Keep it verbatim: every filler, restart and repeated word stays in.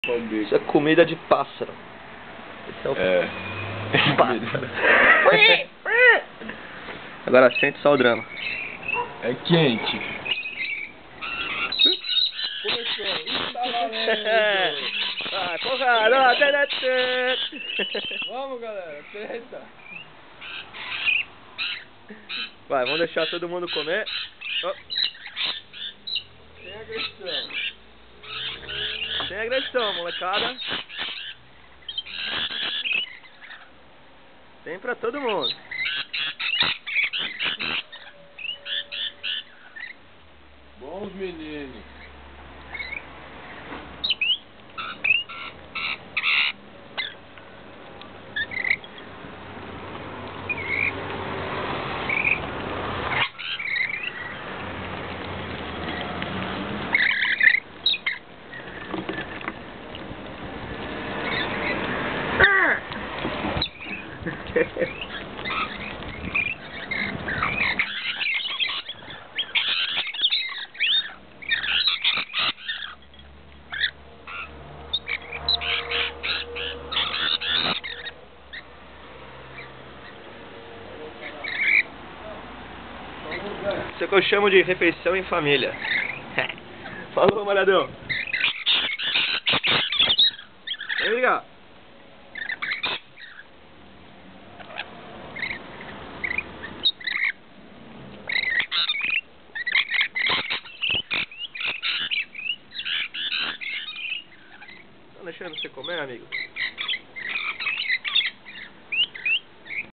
Isso é comida de pássaro. Esse é o É. pássaro. Agora sente só o drama. É quente. Começou. Tá valendo. Vai, porrada. Vamos, galera. Treta. Vai, vamos deixar todo mundo comer. Oh. Sem agressão. Sem agressão, molecada. Tem pra todo mundo. Bons meninos. Isso é o que eu chamo de refeição em família. Falou, malhadão. Vem ligar. Estão deixando você comer, amigo?